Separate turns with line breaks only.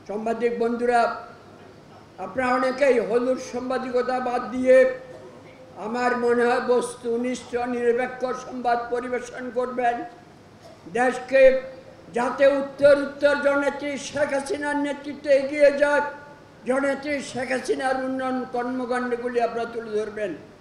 সাংবাদিক বন্ধুরা, আপনারা অনেকেই হলুদ সাংবাদিকতা বাদ দিয়ে আমার মনে হয় বস্তুনিষ্ঠ নিরপেক্ষ সংবাদ পরিবেশন করবেন, দেশকে যাতে উত্তর জননেত্রী শেখ হাসিনার নেতৃত্বে এগিয়ে যাক, জননেত্রী শেখ হাসিনার উন্নয়ন কর্মকাণ্ডগুলি আপনারা তুলে ধরবেন।